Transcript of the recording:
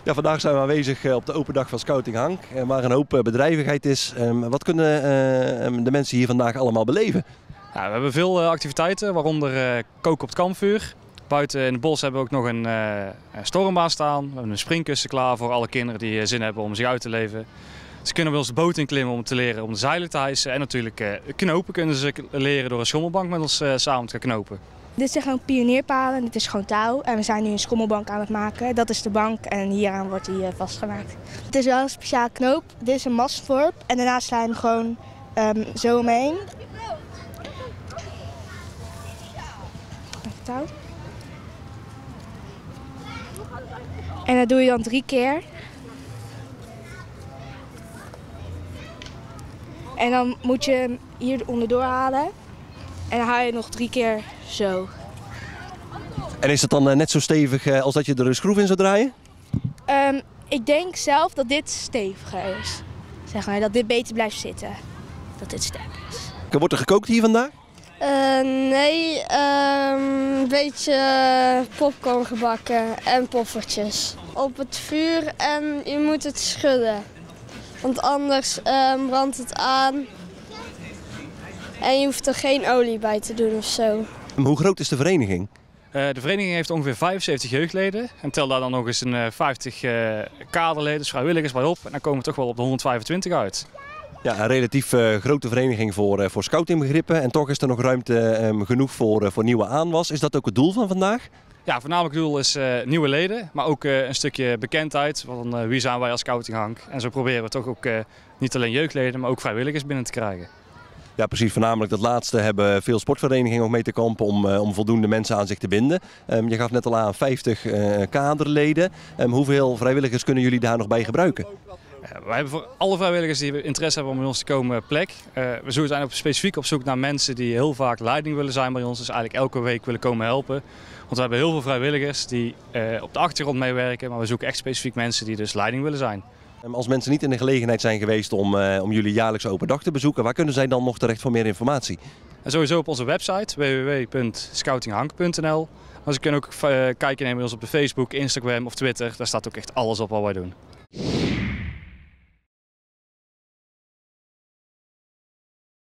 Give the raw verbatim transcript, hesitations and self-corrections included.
Ja, vandaag zijn we aanwezig op de open dag van Scouting Hank, waar een hoop bedrijvigheid is. Wat kunnen de mensen hier vandaag allemaal beleven? Ja, we hebben veel activiteiten, waaronder koken op het kampvuur. Buiten in het bos hebben we ook nog een, een stormbaan staan. We hebben een springkussen klaar voor alle kinderen die zin hebben om zich uit te leven. Ze kunnen bij ons de boot inklimmen om te leren om de zeilen te hijsen. En natuurlijk knopen kunnen ze leren door een schommelbank met ons samen te gaan knopen. Dit zijn gewoon pionierpalen, dit is gewoon touw en we zijn nu een schommelbank aan het maken. Dat is de bank en hieraan wordt die vastgemaakt. Het is wel een speciaal knoop, dit is een mastvorp en daarnaast sla je hem gewoon um, zo omheen. Even touw. En dat doe je dan drie keer. En dan moet je hem hier onderdoor halen. En dan haal je nog drie keer zo. En is het dan net zo stevig als dat je er een schroef in zou draaien? Um, ik denk zelf dat dit steviger is. Zeg maar, dat dit beter blijft zitten. Dat dit sterker is. Wordt er gekookt hier vandaag? Uh, nee, um, een beetje popcorn gebakken en poffertjes. Op het vuur en je moet het schudden. Want anders um, brandt het aan. En je hoeft er geen olie bij te doen of zo. Hoe groot is de vereniging? Uh, de vereniging heeft ongeveer vijfenzeventig jeugdleden. En tel daar dan nog eens een uh, vijftig uh, kaderleden, dus vrijwilligers bij op. En dan komen we toch wel op de honderdvijfentwintig uit. Ja, een relatief uh, grote vereniging voor, uh, voor scoutingbegrippen. En toch is er nog ruimte um, genoeg voor, uh, voor nieuwe aanwas. Is dat ook het doel van vandaag? Ja, voornamelijk doel is uh, nieuwe leden, maar ook uh, een stukje bekendheid. Van uh, wie zijn wij als Scouting Hank? En zo proberen we toch ook uh, niet alleen jeugdleden, maar ook vrijwilligers binnen te krijgen. Ja, precies. Voornamelijk dat laatste hebben veel sportverenigingen ook mee te kampen om, uh, om voldoende mensen aan zich te binden. Um, je gaf net al aan vijftig uh, kaderleden. Um, hoeveel vrijwilligers kunnen jullie daar nog bij gebruiken? Ja, wij hebben voor alle vrijwilligers die interesse hebben om bij ons te komen plek. Uh, we zijn ook specifiek op zoek naar mensen die heel vaak leiding willen zijn bij ons. Dus eigenlijk elke week willen komen helpen. Want we hebben heel veel vrijwilligers die uh, op de achtergrond meewerken. Maar we zoeken echt specifiek mensen die dus leiding willen zijn. Als mensen niet in de gelegenheid zijn geweest om, uh, om jullie jaarlijkse open dag te bezoeken, waar kunnen zij dan nog terecht voor meer informatie? En sowieso op onze website w w w punt scouting hank punt n l. Maar ze kunnen ook uh, kijken nemen bij ons op de Facebook, Instagram of Twitter. Daar staat ook echt alles op wat wij doen.